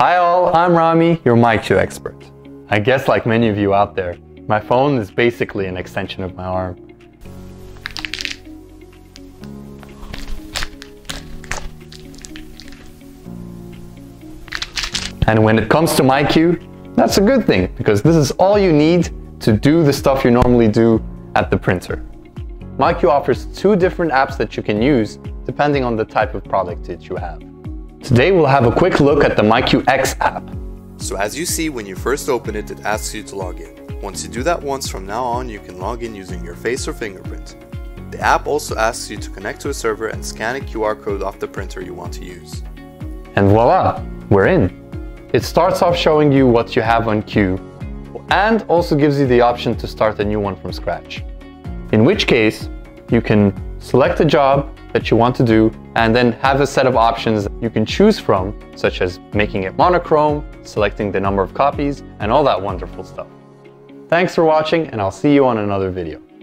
Hi all, I'm Rami, your MyQ expert. I guess like many of you out there, my phone is basically an extension of my arm. And when it comes to MyQ, that's a good thing, because this is all you need to do the stuff you normally do at the printer. MyQ offers 2 different apps that you can use depending on the type of product that you have. Today we'll have a quick look at the MyQ X app. So as you see, when you first open it, it asks you to log in. Once you do that once, from now on you can log in using your face or fingerprint. The app also asks you to connect to a server and scan a QR code off the printer you want to use. And voila, we're in. It starts off showing you what you have on queue and also gives you the option to start a new one from scratch. In which case, you can select a job that you want to do and then have a set of options you can choose from, such as making it monochrome, selecting the number of copies, and all that wonderful stuff. Thanks for watching, and I'll see you on another video.